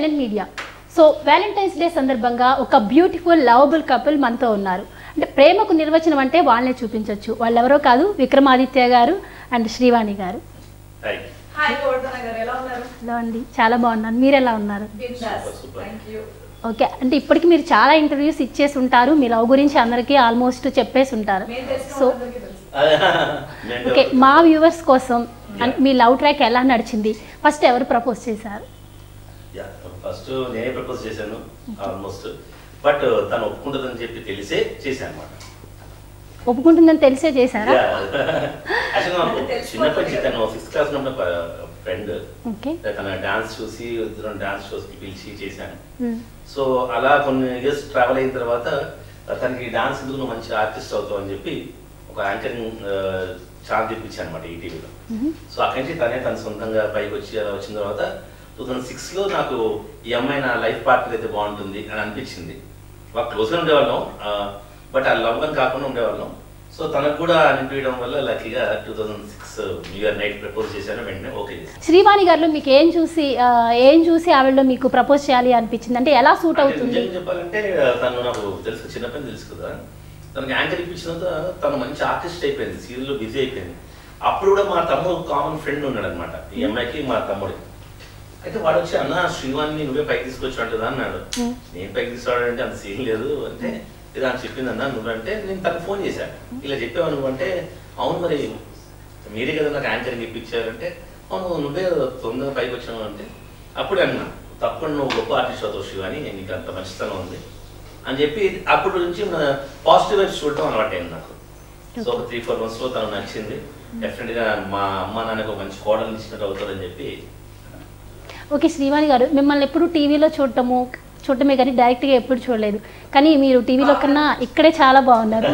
Independent media. So valentine's day సందర్భంగా ఒక beautiful lovable couple మనతో ఉన్నారు. అంటే ప్రేమకు నిర్వచనం అంటే వాళ్ళనే చూపించవచ్చు. వాళ్ళు ఎవరో కాదు, విక్రమాదిత్య గారు అండ్ శ్రీవాణి గారు. హలో అండి, చాలా బాగున్నాను. మీరు ఎలా ఉన్నారు? ఓకే, అంటే ఇప్పటికి మీరు చాలా ఇంటర్వ్యూస్ ఇచ్చేసి ఉంటారు. మీ లవ్ గురించి అందరికీ ఆల్మోస్ట్ చెప్పేసి ఉంటారు. సో ఓకే, మా వ్యూవర్స్ కోసం మీ లవ్ ట్రాక్ ఎలా నడిచింది? ఫస్ట్ ఎవరు ప్రపోజ్ చేశారు? ఫస్ట్ నేనే ప్రపోజ్ చేశాను ఆల్మోస్ట్. బట్ తను ఒప్పుకుంటుందని చెప్పి తెలిసే చేశాను అనమాట. ఒప్పుకుంటుందని తెలిసే చేశారా? చిన్నప్పటి నుంచి తను 6th క్లాస్ ఉన్న ఫ్రెండ్, తన డాన్స్ చూసి డాన్స్ షోస్ కి పిలిచి చేశాను. సో అలా కొన్ని ఇయర్స్ ట్రావెల్ అయిన తర్వాత తనకి డాన్స్ ఎందుకు నువ్వు మంచి ఆర్టిస్ట్ అవుతావు అని చెప్పి ఒక యాంకరింగ్ ఛాన్స్ తెప్పించాను అనమాట ఈటీవీలో. సో అక్కడి నుంచి తన సొంతంగా పైకి వచ్చి అలా వచ్చిన తర్వాత 2006లో నాకు ఈ అమ్మాయి నా లైఫ్ పార్ట్నర్ అయితే బాగుంటుంది అని అనిపించింది. బాగా క్లోజ్గా ఉండేవాళ్ళం, బట్ ఆ లవ్ అని కాకుండా ఉండేవాళ్ళం. సో తనకు కూడా అనిపించడం వల్ల లక్కీగా 2006 న్యూ ఇయర్ నైట్ ప్రపోజ్ చేశాను. వెంటనే ఓకే చేశాను. శ్రీవాణి గారిలో మీకు ఏం చూసి ఆవిడలో మీకు ప్రపోజ్ చేయాలి అనిపించింది? అంటే ఎలా సూట్ అవుతుంది? చెప్పాలంటే తను నాకు తెలుసు, చిన్నప్పని తెలుసు కదా. తనకి యాంకర్ ఇప్పించినంత తను మంచి ఆర్టిస్ట్ అయిపోయింది, సీరియల్లో బిజీ అయిపోయింది. అప్పుడు కూడా మా తమ్ముడు కామన్ ఫ్రెండ్ ఉన్నాడు అనమాట ఈ అమ్మాయికి, మా తమ్ముడికి. అయితే వాడు వచ్చి అన్న శ్రీవాణిని నువ్వే పైకి తీసుకొచ్చాడు అన్నాడు. నేను పైకి తీసుకురావడంటే అంత సీన్ లేదు అంటే ఇలా అని చెప్పింది అన్న నువ్వంటే. నేను తనకు ఫోన్ చేశాను, ఇలా చెప్పావు నువ్వు అంటే. అవును మరి మీరే కదా నాకు యాంకరింగ్ ఇప్పించారంటే, అవును నువ్వే తొందరగా పైకి వచ్చావు అంటే. అప్పుడు అన్నా తప్పకుండా నువ్వు గొప్ప ఆర్టిస్ట్ అవుతావు శ్రీవాణి, నీకు అంత మంచితనం ఉంది అని చెప్పి అప్పటి నుంచి పాజిటివ్ వైపు చూడటం అలవాటు అయింది నాకు. సో ఒక 3-4 monthsలో తను నచ్చింది. డెఫినెట్గా మా అమ్మ నాన్నకు ఒక మంచి కోడలు ఇచ్చినట్టు అవుతుందని చెప్పి. ఓకే, శ్రీవాణి గారు మిమ్మల్ని ఎప్పుడు టీవీలో చూడటమే కానీ డైరెక్ట్గా ఎప్పుడు చూడలేదు. కానీ మీరు టీవీలో కన్నా ఇక్కడే చాలా బాగున్నారు.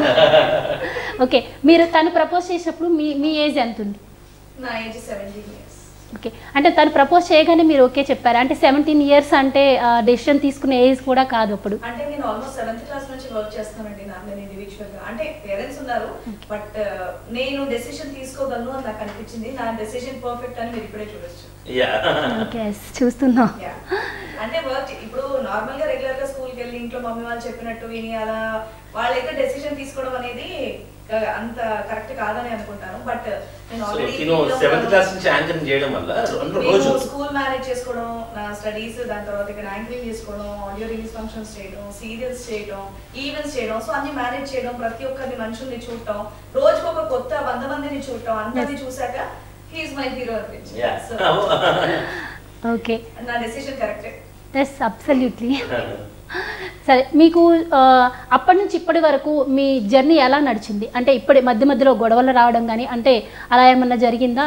ఓకే, మీరు తను ప్రపోజ్ చేసినప్పుడు మీ ఏజ్ ఎంత ఉంది? నా ఏజ్ 17 years. ఓకే, అంటే తను ప్రపోజ్ చేయగానే మీరు ఓకే చెప్పారు అంటే 17 years అంటే డెసిషన్ తీసుకునే ఏజ్ కూడా కాదు అప్పుడు. అంటే నేను ఆల్మోస్ట్ 7th క్లాస్ నుంచి వర్క్ చేస్తానండి. నేను ఇండివిజువల్ గా, అంటే పేరెంట్స్ ఉన్నారు బట్ నేను డెసిషన్ తీసుకోగలను అని నాకు అనిపించింది. నా డెసిషన్ పర్ఫెక్ట్ అని మీరు ఇప్పుడే చూడొచ్చు. ఓకే, చూస్తున్నాం. అంటే వర్క్ ఇప్పుడు నార్మల్ గా రెగ్యులర్ గా స్కూల్కి వెళ్ళి ఇంట్లో మమ్మీ వాళ్ళు చెప్పినట్టు విని అలా వాళ్ళైతే డెసిషన్ తీసుకోవడం అనేది అంత కరెక్ట్ కాదని అనుకుంటాను. బట్ నేను ఆల్రెడీ 7th క్లాస్ నుంచి యాంకరింగ్ చేయడం వల్ల రోజు స్కూల్ మేనేజ్ చేసుకోవడం, నా స్టడీస్, దాని తర్వాత ఇక్కడ యాంకరింగ్ చేసుకోవడం, ఆడియో రిలీజ్ ఫంక్షన్స్ చేయడం, సీరియల్స్ చేయడం, ఈవెంట్స్ చేయడం, సో అన్ని మేనేజ్ చేయడం, ప్రతి ఒక్కరిని మనుషుల్ని చూడటం, రోజుకు ఒక కొత్త 100 మందిని చూడటం, అందరినీ చూసాక హీ ఈజ్ మై హీరో అనిపించింది. ఓకే, నా డెసిషన్ కరెక్టే. Yes, absolutely. సరే, మీకు అప్పటి నుంచి ఇప్పటి వరకు మీ జర్నీ ఎలా నడిచింది? అంటే ఇప్పటి మధ్యలో గొడవలు రావడం కానీ అంటే అలా ఏమన్నా జరిగిందా?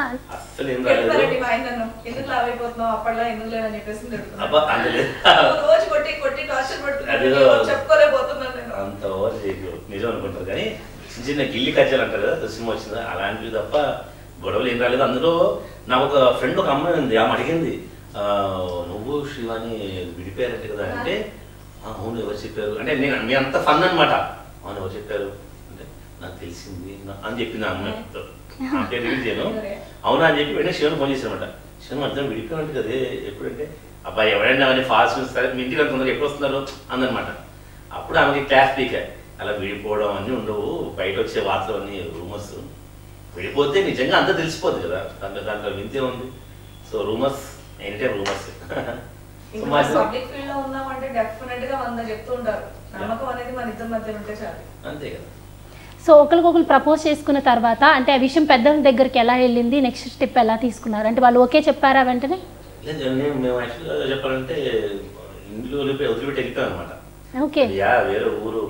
ఎందుకు లావైపోతున్నావు, అప్పట్లో ఎందుకు లేదని చెప్పేసి రోజు కొట్టి కొట్టి టార్చర్ పడుతున్నాను, చెప్పుకోలేకపోతున్నాను నేను. అంత ఓవర్ నిజం అనుకుంటారు కానీ చిన్న చిన్న గిల్లి కజ్జాలు అంటారు కదా, సినిమా వచ్చిందా అలాంటివి తప్ప గొడవలు ఏం రాలేదు. అందులో నాకు ఒక ఫ్రెండ్ ఒక అమ్మాయి ఉంది, ఆమె అడిగింది నువ్వు శ్రీవాణి విడిపోయారంటే కదా అంటే అవును ఎవరు చెప్పారు అంటే నేను అంత ఫన్ అనమాట. అవును ఎవరు చెప్పారు అంటే నాకు తెలిసింది అని చెప్పింది ఆ అమ్మాయితో. ఆ పేరు రివీల్ చేయను. అవునా అని చెప్పి వెంటనే శివన్ ఫోన్ చేశానమాట. శివన్ అర్థం విడిపోయినట్టు కదే ఎప్పుడంటే అబ్బాయి ఎవరైనా అవన్నీ ఫాస్ట్ చూస్తారు మీ ఇంటికి తొందరగా ఎప్పుడు వస్తున్నారు అందనమాట. అప్పుడు ఆమెకి క్లాస్ పీకే అలా విడిపోవడం అన్నీ ఉండవు, బయట వచ్చే వార్తలు అన్నీ రూమర్స్. విడిపోతే నిజంగా అంతా తెలిసిపోద్ది కదా, దాంట్లో వింతే ఉంది. సో రూమర్స్ ఏంటంటే రూమర్స్. పబ్లిక్ ఫీల్డ్ లో ఉన్నామంటే డెఫినెట్ గా 100 చెప్తూ ఉంటారు. నమ్మకం అనేది మన ఇద్దరి మధ్య ఉంటే చాలు. అంతే కదా. సో ఒకరికొకరు ప్రపోజ్ చేసుకున్న తర్వాత అంటే ఆ విషయం పెద్దల దగ్గరికి ఎలా వెళ్ళింది, నెక్స్ట్ స్టెప్ ఎలా తీసుకున్నారు? అంటే వాళ్ళు ఓకే చెప్పారా వెంటనే? మేము యాక్చువల్గా చెప్పాలంటే ఇంట్లో వదిలిపెట్టి వెళ్ళిపోయాం అనమాట. ఓకే, వేరే ఊరు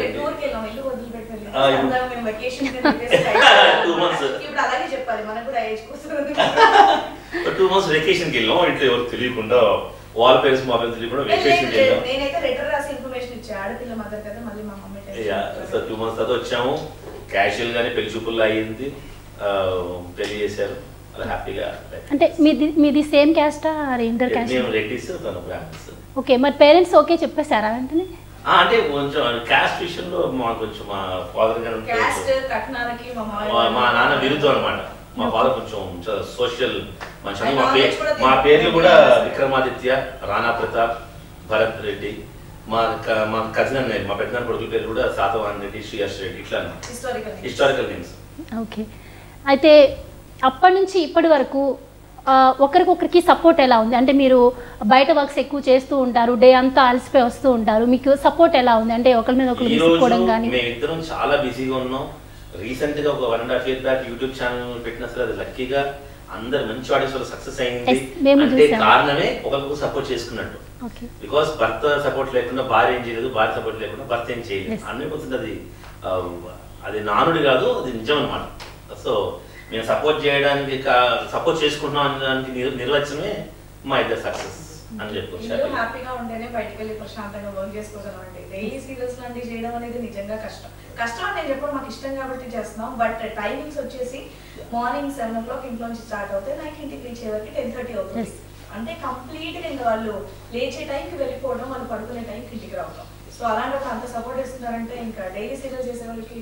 2 months వెకేషన్కి వెళ్ళాం. ఇంట్లో ఎవరు తెలియకుండా, వాళ్ళ పేరెంట్స్ మా పేరెంట్స్ తెలియకుండా వెకేషన్కి వెళ్ళాం. నేనైతే లెటర్ రాసి ఇన్ఫర్మేషన్ ఇచ్చా, ఆడపిల్ల మదర్ కదా, మళ్ళీ మా మమ్మీ 2 months తర్వాత వచ్చాము. క్యాజువల్ గానే పెళ్లి చూపుల్లో అయ్యింది, పెళ్లి చేశారు అలా హ్యాపీగా. అంటే మీది సేమ్ క్యాస్టా ఇంటర్ క్యాస్ట్? మేము రెడ్డిస్, తను బ్రాహ్మణ్స్. ఓకే, మరి పేరెంట్స్ ఓకే చెప్పేశారా వెంటనే? అంటే కొంచెం క్యాస్ట్ విషయంలో మా కొంచెం మా ఫాదర్ గారు మా నాన్న విరుద్ధం అనమాట. మా ఫాదర్ కొంచెం సోషల్ మనిషి. మా పేర్లు కూడా విక్రమాదిత్య, రాణా ప్రతాప్, భరత్ రెడ్డి. మా కజిన్ అన్నయ్య, మా పెద్దనాన్న కొడుకుల పేరు కూడా సాతవాన్ రెడ్డి, శ్రీహర్ష్ రెడ్డి, ఇట్లా హిస్టారికల్ నేమ్స్. ఓకే, అయితే అప్పటి నుంచి ఇప్పటి వరకు ఒకరికొకరికి సపోర్ట్ ఎలా ఉంది? అంటే మీరు బయట వర్క్స్ ఎక్కువ చేస్తూ ఉంటారు, డే అంతా అలసిపోయి వస్తూ ఉంటారు, మీకు సపోర్ట్ ఎలా ఉంది? అంటే ఒకరి మీద ఒకరు విసుకోవడం కానీ? మేమిద్దరం చాలా బిజీగా ఉన్నాం. రీసెంట్ గా ఒక 1.5 years బ్యాక్ యూట్యూబ్ ఛానల్ పెట్టిన సరే అది లక్కీగా అందరు మంచి ఆడియన్స్ వల్ల సక్సెస్ అయింది. అంటే కారణమే ఒకరికి సపోర్ట్ చేసుకున్నట్టు. బికాస్ భర్త సపోర్ట్ లేకుండా భార్య ఏం చేయలేదు, భార్య సపోర్ట్ లేకుండా భర్త ఏం చేయలేదు. 100% అది నానుడి కాదు, అది నిజం అనమాట. సో మేము సపోర్ట్ చేయడానికి సపోర్ట్ చేసుకుంటున్నాం అనడానికి నిర్వచనమే మా ఇద్దరు సక్సెస్ అని చెప్పుకోవచ్చు. హ్యాపీగా ఉంటేనే బయటకు వెళ్ళి ప్రశాంతంగా వర్క్ చేసుకోగలం. డైలీ సీరియల్స్ లాంటివి చేయడం అనేది నిజంగా కష్టం. కష్టం అని నేను చెప్పడం మాకు ఇష్టం కాబట్టి చేస్తున్నాం. బట్ టైమింగ్స్ వచ్చేసి మార్నింగ్ 7 o'clock ఇంట్లో నుంచి స్టార్ట్ అవుతాయి, నైట్ ఇంటికి రీచ్ అయ్యే వరకు 10:30 అవుతుంది. అంటే కంప్లీట్ గా ఇంకా వాళ్ళు లేచే టైంకి వెళ్ళిపోవడం, వాళ్ళు పడుకునే టైంకి ఇంటికి రావడం. సో అలాంటి ఒక అంత సపోర్ట్ ఇస్తున్నారంటే ఇంకా డైలీ సీరియల్ చేసే వాళ్ళకి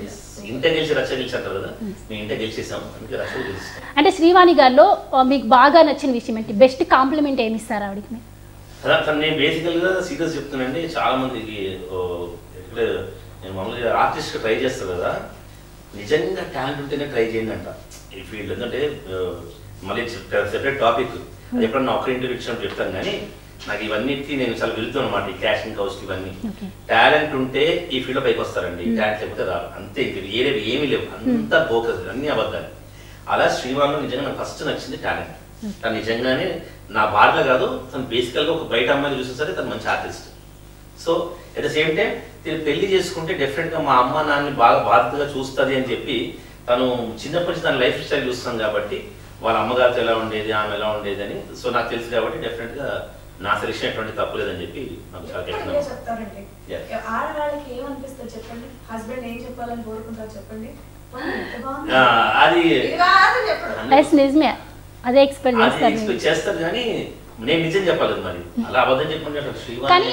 అంటే శ్రీవాణి గారిలో మీకు బాగా నచ్చిన విషయం ఏంటి? బెస్ట్ కాంప్లిమెంట్ ఏమి ఇస్తారు ఆవిడకి? నేను బేసికల్ గా సీరియస్ చెప్తున్నానండి. చాలా మందికి నేను మామూలుగా ఆర్టిస్ట్ ట్రై చేస్తాను కదా, నిజంగా టాలెంట్ ఉంటేనే ట్రై చేయండి అంట ఈ ఫీల్డ్. ఎందుకంటే మళ్ళీ సెపరేట్ టాపిక్, అది ఎప్పుడన్నా ఒక ఇంటర్వ్యూ ఇచ్చినప్పుడు చెప్తాను. కానీ నాకు ఇవన్నిటికీ నేను చాలా వెళ్తాను అనమాట. ఈ క్యాషింగ్ హౌస్ ఇవన్నీ టాలెంట్ ఉంటే ఈ ఫీల్డ్ పైకి వస్తారండి, టాలెంట్ లేకపోతే రాదు. అంతే, ఏమీ లేవు, అంతా బోకస్, అన్ని అబద్ధాలు. అలా శ్రీవాణిలో నిజంగా నాకు ఫస్ట్ నచ్చింది టాలెంట్. తను నిజంగానే నా భార్య కాదు, తను బేసికల్గా ఒక బయట అమ్మాయిని చూసిన సరే తను మంచి artist. So at the same time తిని పెళ్లి చేసుకుంటే డెఫినెట్గా మా అమ్మ నాన్నని బాగా బాధ్యతగా చూస్తుంది అని చెప్పి తను చిన్నప్పటి నుంచి తన లైఫ్ స్టైల్ చూస్తాను కాబట్టి వాళ్ళ అమ్మగారితో ఎలా ఉండేది, ఆమె ఎలా ఉండేది అని. సో నాకు తెలుసు కాబట్టి డెఫినెట్గా నా సెలక్షన్ ఎటువంటి తప్పు లేదని చెప్పి నాకు చాలా చెప్తారండి. ఆడవాళ్ళకి ఏమనిపిస్తుంది చెప్పండి? హస్బెండ్ ఏం చెప్పాలని కోరుకుంటారు చెప్పండి? అది నిజమే, అదే ఎక్స్పెక్ట్ చేస్తారు. కానీ నేను నిజం చెప్పాలి మరి, అలా అబద్ధం చెప్పుకుంటే శ్రీవాణి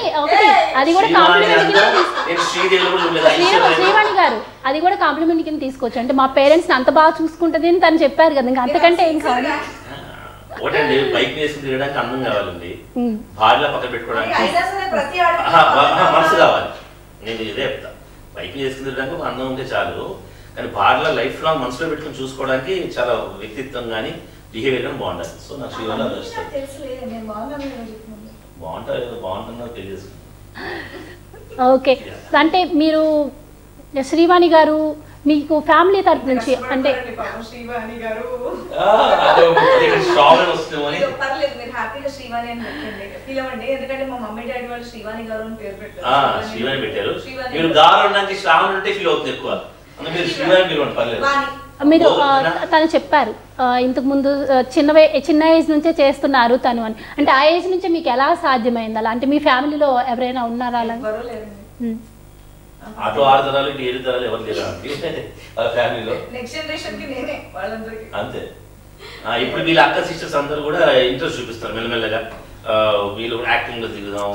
గారు అది కూడా కాంప్లిమెంట్ కింద తీసుకోవచ్చు. అంటే మా పేరెంట్స్ అంత బాగా చూసుకుంటుంది అని తను చెప్పారు కదా, ఇంకా అంతకంటే ఏం కావాలి? ఒకటండి, బైక్ వేసుకుని తిరగడానికి అందం కావాలండి, భార్యలో పక్కన పెట్టుకోవడానికి మనసు కావాలి. నేను ఇదే చెప్తా, బైక్ వేసుకుని తిరగడానికి ఒక అందం ఉంటే చాలు. కానీ భార్యలో లైఫ్ లాంగ్ మనసులో పెట్టుకుని చూసుకోవడానికి చాలా వ్యక్తిత్వం కానీ బిహేవియర్ కానీ బాగుంటుంది. సో నాకు శ్రీవాణి బాగుంటుందో తెలియజేసుకుంటాను. ఓకే, అంటే మీరు శ్రీవాణి గారు మీకు ఫ్యామిలీ తరపు నుంచి అంటే శ్రీవాణి గారు పిలవండి, ఎందుకంటే మా మమ్మీ డాడీ వాళ్ళు శ్రీవాణి గారు అని పేరు పెట్టారు. శ్రీవాణి పెట్టారు, మీరు గారు అనడానికి శ్రావణి అంటే ఫీల్ అవుతుంది ఎక్కువ. మీరు తను చెప్పారు ఇంతకు ముందు చిన్న ఏజ్ నుంచే చేస్తున్నారు తను అని. అంటే ఆ ఏజ్ నుంచే మీకు ఎలా సాధ్యమైంది అలా? అంటే మీ ఫ్యామిలీలో ఎవరైనా ఉన్నారా అలా? అటు 6 తరాలు ఇటు 7 తరాలు ఎవరు లేరు వాళ్ళ ఫ్యామిలీలో. అంతే. ఇప్పుడు వీళ్ళ అక్క సిస్టర్స్ అందరూ కూడా ఇంట్రెస్ట్ చూపిస్తారు మెల్లమెల్లగా, వీళ్ళు యాక్టింగ్ లో దిగుదాం.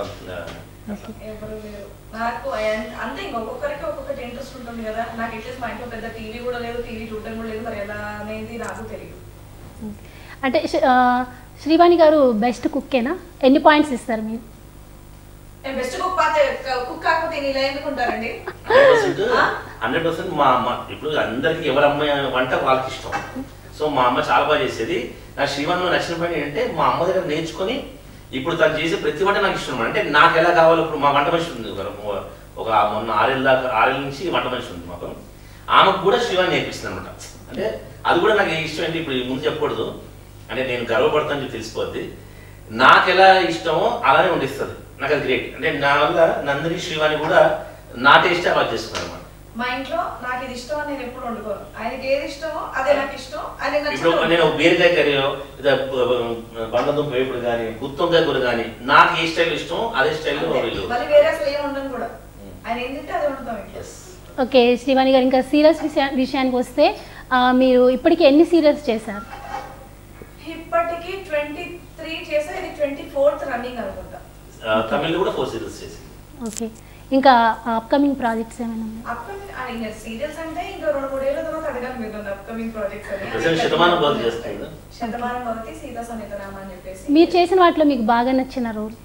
నాకు అంతే, ఇంకొకరికి ఒక్కొక్కటి ఇంట్రెస్ట్ ఉంటుంది కదా. నాకు అట్లీస్ట్ మా ఇంట్లో పెద్ద టీవీ కూడా లేదు, టీవీ చూడడం కూడా లేదు, మరి ఎలా అనేది నాకు తెలియదు. అంటే శ్రీవాణి గారు బెస్ట్ కుక్కేనా? ఎన్ని పాయింట్స్ ఇస్తారు మీరు? బెస్ట్ కుక్ కాకపోతే ఇలా ఎందుకుంటారండి? 100% మా అమ్మ. ఇప్పుడు అందరికి ఎవరి అమ్మాయి వంట వాళ్ళకి ఇష్టం. సో మా అమ్మ చాలా బాగా చేసేది. నాకు శ్రీవాణిలో నచ్చిన పని ఏంటంటే మా అమ్మ దగ్గర నేర్చుకొని ఇప్పుడు తను చేసే ప్రతి వంట నాకు ఇష్టం. అంటే నాకు ఎలా కావాలో, ఇప్పుడు మా వంట మనిషి ఉంది ఒక మొన్న 6 నుంచి వంట మనిషి ఉంది మాకు, ఆమెకు కూడా శ్రీవాణి నేర్పిస్తుంది అనమాట. అంటే అది కూడా నాకు ఇష్టం ఏంటి, ఇప్పుడు ముందు చెప్పకూడదు, అంటే నేను గర్వపడతాను చెప్పి తెలిసిపోద్ది. నాకు ఎలా ఇష్టమో అలానే వండిస్తుంది, నాకు అది గ్రేట్. అంటే నా వల్ల నందిని శ్రీవాణి కూడా నా టేస్ట్ అలా చేస్తున్నారు అనమాట. మా ఇంట్లో నాకు ఇది ఇష్టం అని నేను ఎప్పుడు వండుకోను, ఆయనకి ఏది ఇష్టమో అదే నాకు ఇష్టం. ఇప్పుడు నేను బీరకాయ కర్రీలో బంగాళదుంప వేపుడు కానీ గుత్తొంకాయ కూర కానీ నాకు ఏ స్టైల్ ఇష్టం అదే స్టైల్లో వేరే అసలు ఏం ఉండదు కూడా, ఆయన ఏంటంటే అదే వండుతాం. ఓకే శ్రీవాణి గారు, ఇంకా సీరియల్స్ విషయానికి వస్తే మీరు ఇప్పటికి ఎన్ని సీరియల్స్ చేశారు? ఇప్పటికి 23 చేసా, ఇది 24th రన్నింగ్ అనుకుంటా. తమిళ్ కూడా 4 సీరియల్స్ చేసి. ఓకే, ఇంకా అప్కమింగ్ ప్రాజెక్ట్స్ ఏమైనా ఉన్నాయి? అప్కమింగ్ సీరియల్స్ అంటే ఇంకా 2-3 ఏళ్ల తర్వాత అడగాలి మీరు అప్కమింగ్ ప్రాజెక్ట్స్ అని. శతమానం భవతి సీతా సమేత రామ అని చెప్పేసి. మీరు చేసిన వాటిలో మీకు బాగా నచ్చిన రోల్?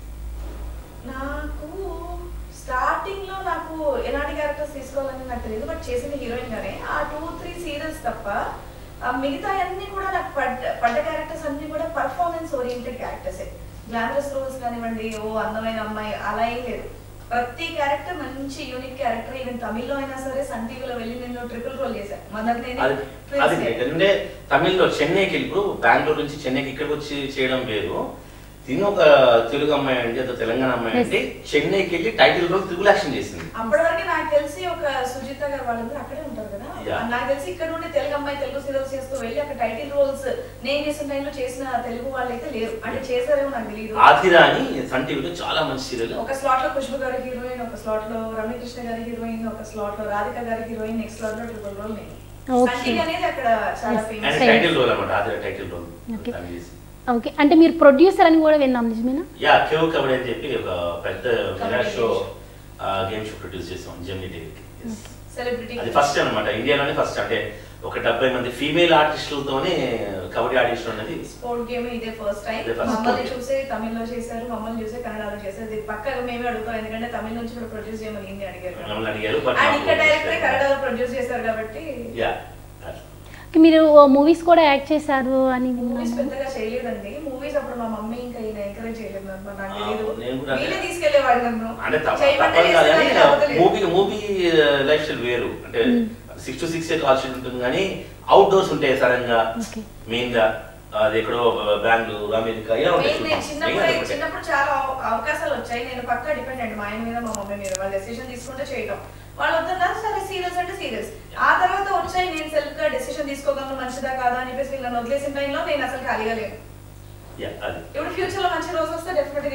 నాకు స్టార్టింగ్ లో నాకు ఎలాంటి క్యారెక్టర్స్ తీసుకోవాలని నాకు తెలియదు, బట్ చేసిన హీరోయిన్ గానే ఆ 2-3 సీరియల్స్ తప్ప మిగతా అన్ని కూడా నాకు పడ్డ క్యారెక్టర్స్ అన్ని కూడా పర్ఫార్మెన్స్ ఓరియంటెడ్ క్యారెక్టర్సే. గ్లామరస్ రోల్స్ కానివ్వండి, ఓ అందమైన అమ్మాయి అలా ఏం లేదు. ప్రతి క్యారెక్టర్ మంచి యూనిక్ క్యారెక్టర్. ఈవెన్ తమిళ్లో అయినా సరే సన్ టీవీలో వెళ్ళి నేను ట్రిపుల్ రోల్ చేశాను. అంటే తమిళ్లో చెన్నైకి ఇప్పుడు బెంగళూరు నుంచి చెన్నైకి ఇక్కడికి వచ్చి చేయడం వేరు. తిను ఒక తెలుగు అమ్మాయి అండి, అదో తెలంగాణ అమ్మాయి అండి, చెన్నైకి వెళ్ళి టైటిల్ రోల్ త్రిబుల్ యాక్షన్ చేసింది. అప్పటి వరకు నాకు తెలిసి ఒక సుజిత గారు వాళ్ళందరూ అక్కడే ఉంటారు కదా. నాకు తెలిసి ఇక్కడ నుండి తెలుగు అమ్మాయి తెలుగు సీరియల్స్ చేస్తూ వెళ్ళి అక్కడ టైటిల్ రోల్స్ నేను చేసిన టైంలో చేసిన తెలుగు వాళ్ళు అయితే లేరు. అంటే చేశారేమో నాకు తెలియదు. ఆతిరా అని సన్ టీవీలో చాలా మంచి సీరియల్. ఒక స్లాట్ లో ఖుష్బు గారి హీరోయిన్, ఒక స్లాట్ లో రమ్యకృష్ణ గారి హీరోయిన్, ఒక స్లాట్ లో రాధిక గారి హీరోయిన్, నెక్స్ట్ స్లాట్ లో ట్రిపుల్ రోల్ నేను. అనేది అక్కడ చాలా ఫేమస్ టైటిల్ రోల్ అన్నమాట. ఆతిరా టైటిల్ రోల్. ఓకే, అంటే మీరు ప్రొడ్యూసర్ అని కూడా విన్నాం, నిజమేనా? యా, కేవ్ కబడ్డీ అని చెప్పి ఒక పెద్ద mega show game show produce చేసాం జెమినీ టీవీకి. సెలబ్రిటీ అది ఫస్ట్ అన్నమాట, ఇండియాలోనే ఫస్ట్. అంటే ఒక 70 మంది ఫీమేల్ ఆర్టిస్టులతోనే కబడ్డీ ఆడిషన్ అనేది. స్పోర్ట్ గేమ్ ఇదే ఫస్ట్ టైం. మమ్మల్ని చూసే తమిళ్లో చేశారు, మమ్మల్ని చూసే కన్నడలో చేశారు. ఇది పక్కగా మేమే అడుగుతాం, ఎందుకంటే తమిళ నుంచి కూడా ప్రొడ్యూస్ చేయమని హిందీ అడిగారు. అండ్ ఇక్కడ డైరెక్టర్ కన్నడలో ప్రొడ్యూస్ చేశారు కాబట్టి. యా, మీరు మూవీస్ కూడా యాక్ట్ చేశారు అని. మూవీస్ పెద్దగా చేయలేదండి. మూవీస్ అప్పుడు మా మమ్మీ ఇంకా ఈయన ఎంకరేజ్ చేయలేదు అనమాట. నాకు తెలియదు, వీళ్ళే తీసుకెళ్లేవాడు నన్ను. మూవీ లైఫ్ స్టైల్ వేరు. అంటే 6 to 6 కాల్ షీట్ ఉంటుంది, కానీ అవుట్ డోర్స్ ఉంటాయి సడన్ గా. మెయిన్ గా అది ఎక్కడో బెంగళూరు, అమెరికా ఇలా ఉంటాయి. చిన్నప్పుడు చాలా అవకాశాలు వచ్చాయి. నేను పక్కా డిపెండెంట్ మా ఆయన మీద, మా మమ్మీ మీద. వాళ్ళు డెసిషన్ తీసుకుంటే చేయడం, వాళ్ళు వద్దన్నారు సరే సీరియల్స్ అంటే సీరియల్స్. ఆ తర్వాత వచ్చాయి నేను సెల్ఫ్ గా డెసిషన్ తీసుకోగలను మంచిదా కాదా అని చెప్పేసి వీళ్ళని వదిలేసిన టైంలో నేను అసలు ఖాళీగా లేను. ఇప్పుడు ఫ్యూచర్ లో మంచి రోజు వస్తే డెఫినెట్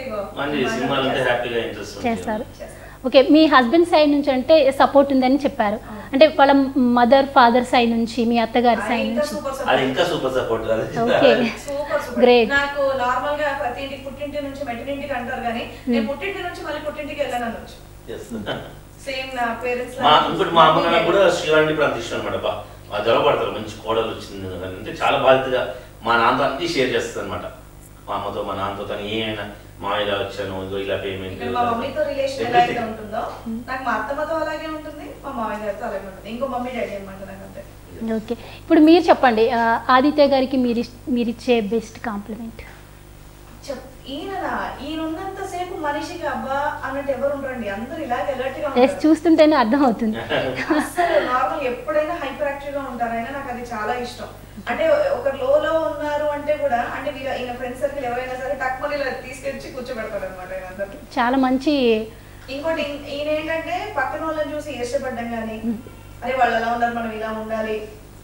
గా చేస్తారు. ఓకే, మీ హస్బెండ్ సైడ్ నుంచి అంటే సపోర్ట్ ఉందని చెప్పారు. అంటే వాళ్ళ మదర్ ఫాదర్ సైడ్ నుంచి, మీ అత్తగారి సైడ్ నుంచి ఓకే, గ్రేట్. నాకు నార్మల్ గా ప్రతి ఇంటికి పుట్టింటి నుంచి మెట్టింటికి అంటారు, కానీ నేను పుట్టింటి నుంచి మళ్ళీ పుట్టింటికి వెళ్ళాను అనొచ్చు. సేమ్ నా పేరెంట్స్ మా అమ్మ కూడా శ్రీవాణి ఇప్పుడు అంత ఇష్టం అనమాట. గర్వపడతారు, మంచి కోడలు వచ్చింది అంటే. చాలా బాధ్యతగా మా నాన్నతో అన్ని షేర్ చేస్తుంది అనమాట. మా అమ్మతో, మా నాన్నతో, తను ఏమైనా మా ఇలా వచ్చాను, ఇలా పేమెంట్. మా మమ్మీతో రిలేషన్ ఎలా అయితే ఉంటుందో నాకు మా అత్తమ్మతో అలాగే ఉంటుంది, మా మామయ్య గారితో అలాగే ఉంటుంది. ఇంకో మమ్మీ డాడీ అనమాట నాకు అంతే. ఓకే, ఇప్పుడు మీరు చెప్పండి, ఆదిత్య గారికి మీరిచ్చే బెస్ట్ కాంప్లిమెంట్. ఈయన ఉన్నంత సేపు మనిషికి అబ్బా అన్నట్టు ఎవరు ఉండరండి, అందరూ ఇలాగే అలర్ట్ గా ఉంటారు. చూస్తుంటేనే అర్థం అవుతుంది. అసలు నార్మల్ ఎప్పుడైనా హైపర్ యాక్టివ్ గా ఉంటారైనా నాకు అది చాలా ఇష్టం. అంటే ఒక లోలో ఉన్నారు అంటే కూడా, అంటే ఈయన ఫ్రెండ్ సర్కిల్ ఎవరైనా సరే టక్మని ఇలా తీసుకెళ్ళి కూర్చోబెడతారు అనమాట. చాలా మంచి. ఇంకోటి ఈయన ఏంటంటే పక్కన వాళ్ళని చూసి ఇష్టపడ్డం కానీ, అరే వాళ్ళు ఎలా ఉన్నారు మనం ఇలా ఉండాలి,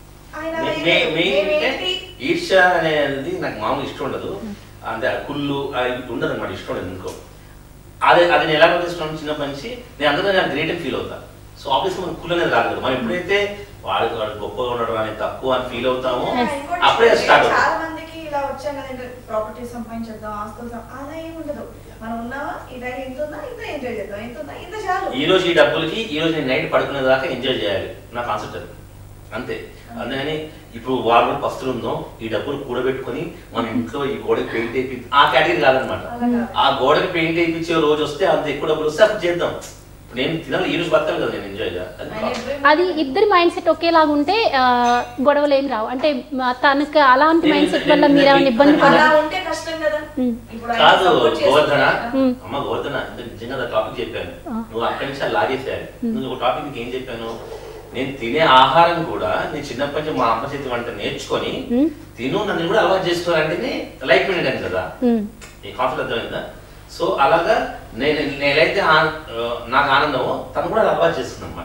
ఈర్ష అనేది నాకు మామూలు ఇష్టం ఉండదు. అంటే కుళ్ళు ఉండదు అనమాట, ఇష్టం ఉండదు ఇంకో. అది నేను ఎలా ఇష్టం చిన్నప్పటి నుంచి నేను అందరూ నాకు గ్రేట్ ఫీల్ అవుతాను. సో ఆబ్వియస్గా మనం కుళ్ళు అనేది రాదు కదా. మనం ఎప్పుడైతే వాడు గొప్పగా ఉండడం అనేది తక్కువ అని ఫీల్ అవుతామో అప్పుడే స్టార్ట్ అవుతుంది. చాలా మందికి ఇలా వచ్చాం కదంటే ప్రాపర్టీ సంపాదించేద్దాం, ఆస్తులు అలా ఏమి ఉండదు. మనం ఉన్నావా ఈ టైం ఎంత ఉందా ఇంత ఎంజాయ్ చేద్దాం, ఎంత ఉందా ఇంత చాలు. ఈ రోజు ఈ డబ్బులకి ఈ రోజు నేను నైట్ పడుకునే దాకా ఎంజాయ్ చేయాలి, నా కాన్సెప్ట్ అది అంతే. అందుకని ఇప్పుడు వాళ్ళు పస్తులు ఉందో ఈ డబ్బులు కూడబెట్టుకుని మన ఇంట్లో ఈ గోడకి పెయింట్ వేయించి ఆ కేటగిరీ కాదనమాట. ఆ గోడకి పెయింట్ వేయించే రోజు వస్తే అంత ఎక్కువ డబ్బులు వస్తే అప్పుడు చేద్దాం. నేను తినాలి, ఈ రోజు బతకాలి కదా, నేను ఎంజాయ్ చేయాలి. అది ఇద్దరి మైండ్ సెట్ ఒకేలాగా ఉంటే గొడవలు ఏం రావు. అంటే తనకు అలాంటి మైండ్ సెట్ వల్ల మీరు ఏమైనా ఇబ్బంది కాదు. గోవర్ధన అమ్మ, గోవర్ధన నిజంగా టాపిక్ చెప్పాను, నువ్వు అక్కడి నుంచి అలా లాగేసేయాలి. నువ్వు ఒక టాపిక్ నీకు ఏం చెప్పాను, నేను తినే ఆహారం కూడా నేను చిన్నప్పటి నుంచి మా అమ్మ చేతి వంట నేర్చుకొని తిను, నన్ను కూడా అలవాటు చేసుకోవాలంటేనే లైఫ్ మెంట్ కదా. ఈ కాన్సెప్ట్ అర్థమైందా? సో అలాగా నేనైతే నాకు ఆనందమో తను కూడా అలవాటు చేస్తుంది అన్నమాట.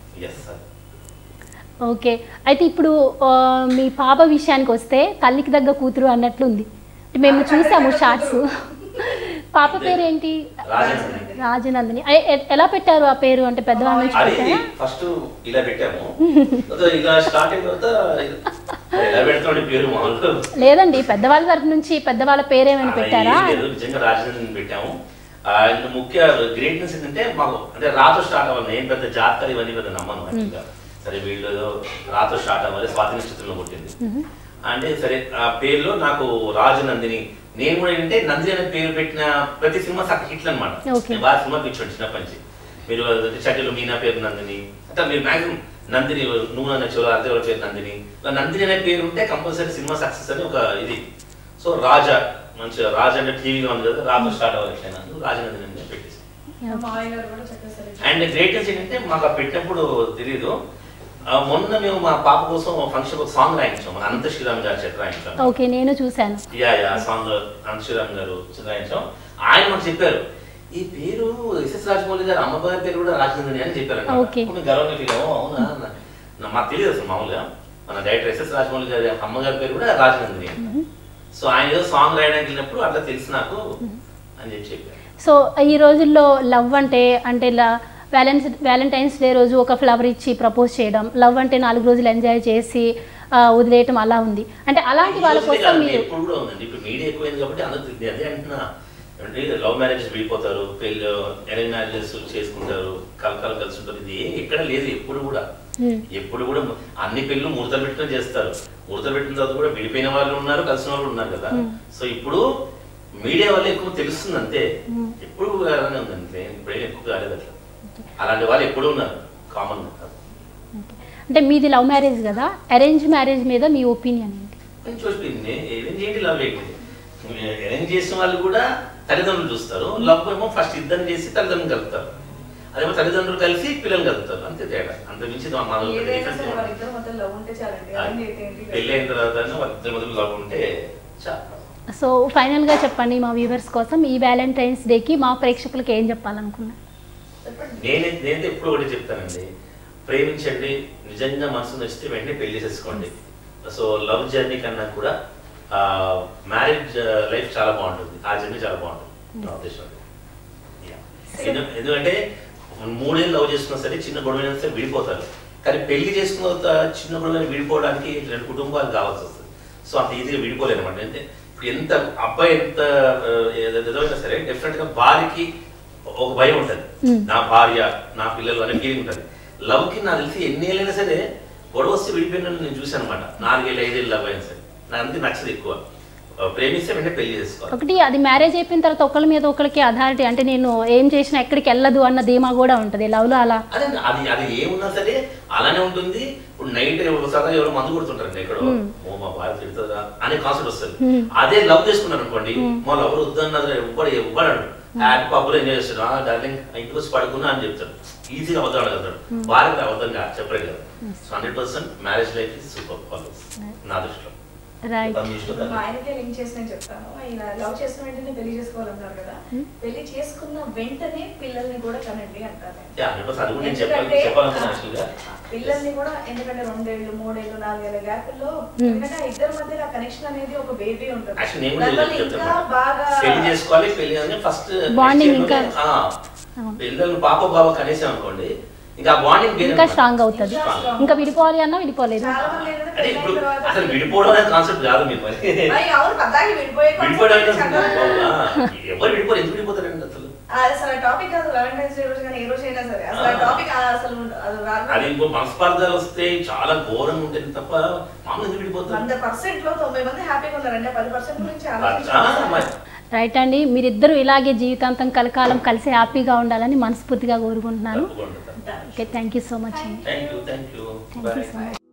ఓకే, అయితే ఇప్పుడు మీ పాప విషయానికి వస్తే తల్లికి దగ్గర కూతురు అన్నట్లుంది. మేము చూసాము షార్ట్స్. పాప పేరు ఏంటి? రాజనందిని. ఎలా పెట్టారు ఆ పేరు? అంటే పెద్దవాళ్ళ నుంచి పెట్టారా? ఫస్ట్ ఇలా పెట్టాము, ఇలా స్టార్ట్ అయిన తర్వాత ఎలా పెడతాడు పేరు మామూలుగా లేదండి, పెద్దవాళ్ళ తరఫు నుంచి పెద్దవాళ్ళ పేరు ఏమైనా పెట్టారా? నిజంగా రాజనందిని పెట్టాము. అండ్ ముఖ్య గ్రేట్నెస్ ఏంటంటే మాకు అంటే రాతో స్టార్ట్ అవ్వాలి. నేను పెద్ద జాతకాలు ఇవన్నీ పెద్ద నమ్మను యాక్చువల్గా. సరే వీళ్ళు రాతో స్టార్ట్ అవ్వాలి, స్వాతి నక్షత్రంలో పుట్టింది అంటే సరే ఆ పేరులో నాకు రాజు నందిని. నేను కూడా ఏంటంటే నందిని అనే పేరు పెట్టిన ప్రతి సినిమా సక్క హిట్లు అనమాట. నేను బాగా సినిమా పిచ్చోండి చిన్నప్పటి నుంచి. మీరు చట్టెలు మీనా పేరు నందిని, అంటే మీరు మ్యాక్సిమం నందిని నువ్వు అనే చెవులు అర్థం పేరు నందిని, నందిని అనే పేరు ఉంటే కంపల్సరీ సినిమా సక్సెస్ అని ఒక ఇది. సో రాజా మంచిగా రాజా అంటే టీవీగా ఉంది కదా, రాజు స్టార్ట్ అవ్వాలి రాజనందిని అని పెట్టేసి. అండ్ గ్రేటెస్ట్ ఏంటంటే మాకు పెట్టినప్పుడు తెలియదు, మొన్న మేము మా పాప కోసం ఫంక్షన్ ఒక సాంగ్ రాయించాం, మన అనంత శ్రీరామ్ గారు చెట్టు రాయించాం. ఓకే, నేను చూసాను. సాంగ్ అనంత శ్రీరామ్ గారు రాయించాం. ఆయన మాకు చెప్పారు ఈ పేరు ఎస్ఎస్ రాజమౌళి గారు అమ్మగారి పేరు కూడా రాజనందిని అని చెప్పారు. గర్వంగా ఫీల్ అవ్వం. అవునా మాకు తెలియదు అసలు. మామూలుగా మన డైరెక్టర్ ఎస్ఎస్ రాజమౌళి గారి అమ్మగారి పేరు కూడా రాజనందిని. సో ఆయన ఏదో సాంగ్ రాయడానికి వెళ్ళినప్పుడు అట్లా తెలుసు నాకు అని చెప్పారు. సో ఈ రోజుల్లో లవ్ అంటే ఇలా వ్యాలంటైన్స్ డే రోజు ఒక ఫ్లవర్ ఇచ్చి ప్రపోజ్ చేయడం, లవ్ అంటే 4 రోజులు ఎంజాయ్ చేసి వదిలేయటం అలా ఉంది. అంటే అలాంటి వాళ్ళ కోసం మీరు ఎప్పుడు కూడా ఉందండి. ఇప్పుడు మీడియా ఎక్కువైంది కాబట్టి అందరూ అదే అంటున్నా. అంటే లవ్ మ్యారేజెస్ విడిపోతారు, పెళ్ళి అరేంజ్ మ్యారేజెస్ చేసుకుంటారు, కలకాలం కలిసి ఉంటారు. ఇది ఎక్కడ లేదు. ఎప్పుడు కూడా అన్ని పెళ్ళి ముహూర్తాలు పెట్టుకుని చేస్తారు. ముహూర్తాలు పెట్టిన తర్వాత కూడా విడిపోయిన వాళ్ళు ఉన్నారు, కలిసిన వాళ్ళు ఉన్నారు కదా. సో ఇప్పుడు మీడియా వల్ల ఎక్కువ తెలుస్తుంది అంతే. ఎప్పుడు అలానే ఉందండి, ఇప్పుడేం ఎక్కువ కాలేదు అట్లా. అలాంటి వాళ్ళు ఎప్పుడు ఉన్నారు, కామన్. అంటే మీది లవ్ మ్యారేజ్ కదా, అరేంజ్ మ్యారేజ్ మీద మీ ఒపీనియన్ ఏంటి? మంచి ఒపీనియన్. అరేంజ్ ఏంటి, లవ్ ఏంటి? అరేంజ్ చేసిన వాళ్ళు కూడా తల్లిదండ్రులు చూస్తారు. లవ్ ఏమో ఫస్ట్ ఇద్దరిని చేసి తల్లిదండ్రులు కలుపుతారు, అదేమో తల్లిదండ్రులు కలిసి పిల్లలు కలుపుతారు. అంతే తేడా, అంత మించి పెళ్ళి అయిన తర్వాత వాళ్ళిద్దరి మధ్య లవ్ ఉంటే చాలా. సో ఫైనల్గా చెప్పండి మా వ్యూవర్స్ కోసం, ఈ వ్యాలంటైన్స్ డేకి మా ప్రేక్షకులకు ఏం చెప్పాలనుకున్నా? నేనైతే ఎప్పుడు ఒకటి చెప్తానండి, ప్రేమించండి, నిజంగా మనసు నచ్చితే వెంటనే పెళ్లి చేసుకోండి. సో లవ్ జర్నీ కన్నా కూడా మ్యారేజ్ లైఫ్ చాలా బాగుంటుంది, ఆ జర్నీ చాలా బాగుంటుంది నా ఉద్దేశం. ఎందుకంటే 3 ఏళ్ళు లవ్ చేసుకున్నా సరే చిన్న గొడవైనా సరే విడిపోతారు. కానీ పెళ్లి చేసుకున్న తర్వాత చిన్న గొడవని విడిపోవడానికి 2 కుటుంబాలు కావాల్సి వస్తుంది. సో అంత ఈజీగా విడిపోలేదు అనమాట. అంటే ఎంత అబ్బాయి ఎంత ఏదైనా సరే డెఫినెట్ గా భార్యకి ఒక భయం ఉంటుంది, నా భార్య నా పిల్లలు అనే ఫీలింగ్ ఉంటుంది. లవ్ కి నాకు తెలిసి ఎన్ని ఏళ్ళైనా సరే గొడవ వస్తే విడిపోయిన నేను చూసాను అనమాట. 4 ఏళ్ళు 5 ఏళ్ళు లవ్ అయినా సరే నాకు అందుకే నచ్చదు. ఎక్కువ ప్రేమిస్తే వెంటనే పెళ్లి చేసుకోవాలి. ఒకటి అది మ్యారేజ్ అయిపోయిన తర్వాత ఒకరి మీద ఒకరికి అథారిటీ, అంటే నేను ఏం చేసినా ఎక్కడికి వెళ్ళదు అన్న ధీమా కూడా ఉంటుంది లవ్ లో. అలా అదే అది ఏమున్నా సరే అలానే ఉంటుంది. ఇప్పుడు నైట్ ఒకసారి ఎవరు మందు కొడుతుంటారండి ఎక్కడో, ఓ మా భార్య తిడుతుందా అనే కాన్సెప్ట్ వస్తుంది. అదే లవ్ చేసుకున్నారు అనుకోండి, మా లవ్ వద్దన్నది ఇవ్వడాడు హ్యాపీ పబ్బులో ఎంజాయ్ చేస్తాడు, డార్లింగ్ ఇంటికి వచ్చి పడుకున్నా అని చెప్తాడు. ఈజీగా అబద్ధం అడగలుగుతాడు. భార్య అబద్ధంగా చెప్పలేదు కదా. So 100% marriage life is super నా దృష్టిలో. ఆయనకే లింక్ చేసి నేను చెప్తాను, ఇలా లవ్ చేసిన వెంటనే పెళ్లి చేసుకోవాలన్నారు కదా, పెళ్లి చేసుకున్న వెంటనే పిల్లల్ని కూడా కనండి అంటారు. పిల్లల్ని కూడా, ఎందుకంటే 2 ఏళ్ళు 3 ఏళ్ళు 4 ఏళ్ళ గ్యాప్లో, ఎందుకంటే ఇద్దరి మధ్య కనెక్షన్ అనేది ఒక బేబీ ఉంటుంది. ఇంకా బాగా పెళ్లి చేసుకోవాలి, పెళ్లి ఫస్ట్ బాండింగ్ ఇంకా పిల్లలు పాప బాబా కనేసాం అనుకోండి, ఇంకా బాండింగ్ ఇంకా స్ట్రాంగ్ అవుతుంది. ఇంకా విడిపోవాలి అన్నా విడిపోలేదు. అసలు విడిపోవడం అనే కాన్సెప్ట్ కాదు మీరు. మరి విడిపోవడం ఎవరు విడిపోరు, ఎందుకు విడిపోతారండి అసలు? అది ఇంకో మనస్పార్థాలు వస్తే చాలా ఘోరంగా ఉంటుంది తప్ప మామూలు ఎందుకు విడిపోతారు? 100% లో 90 మంది హ్యాపీగా ఉన్నారంటే 10% గురించి రైట్ అండి. మీరిద్దరూ ఇలాగే జీవితాంతం కలకాలం కలిసి హ్యాపీగా ఉండాలని మనస్ఫూర్తిగా కోరుకుంటున్నాను. Okay, thank you so much. Thank you so much.